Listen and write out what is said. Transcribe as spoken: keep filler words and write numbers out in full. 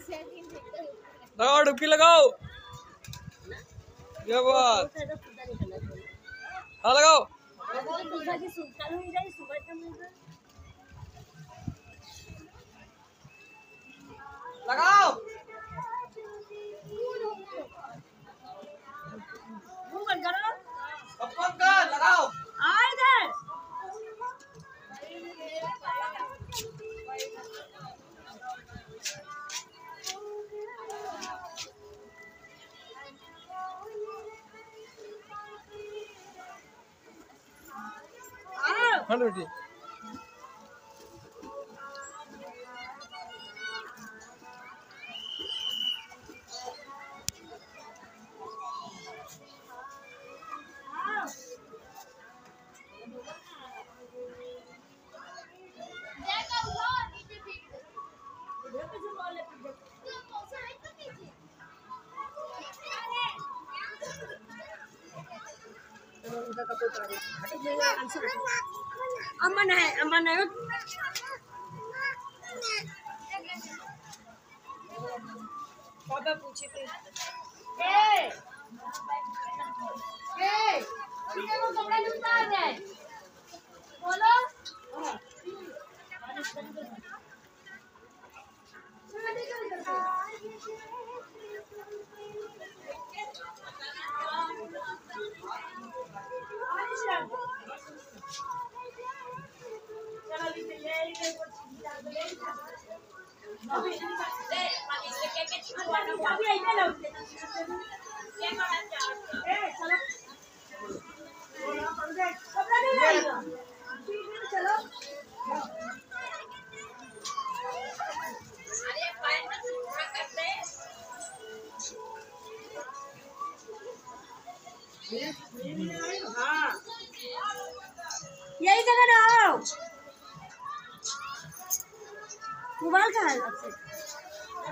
लगाओ डुबकी लगाओ। ये बात हाँ लगाओ। लगाओ लगाओ। हाँ बेटी अमन है अमन है पापा पूछे थे ए ए कितने को कपड़ा उतार दे बोलो यही जगह ना मोबाइल कहाँ है आपसे।